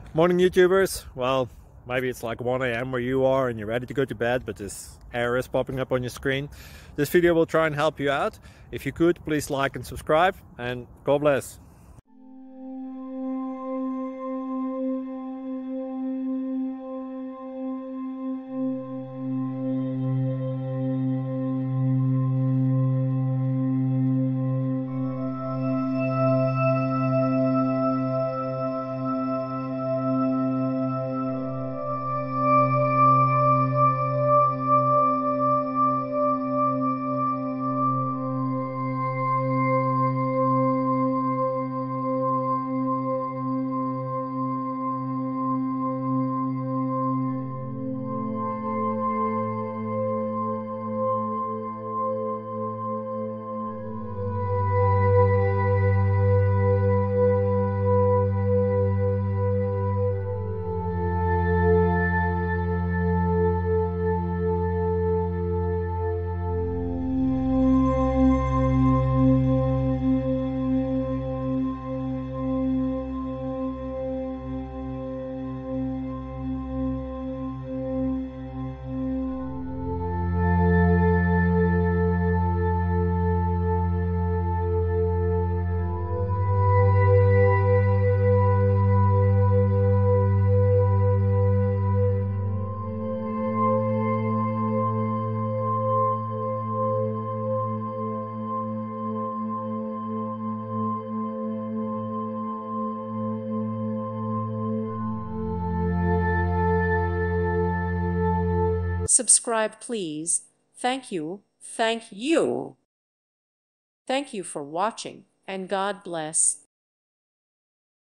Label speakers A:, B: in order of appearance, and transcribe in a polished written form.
A: Morning YouTubers. Well, maybe it's like 1 a.m. where you are and you're ready to go to bed, but this error is popping up on your screen. This video will try and help you out. If you could, please like and subscribe, and God bless.
B: Subscribe, please. Thank you. Thank you. Thank you for watching, and God bless.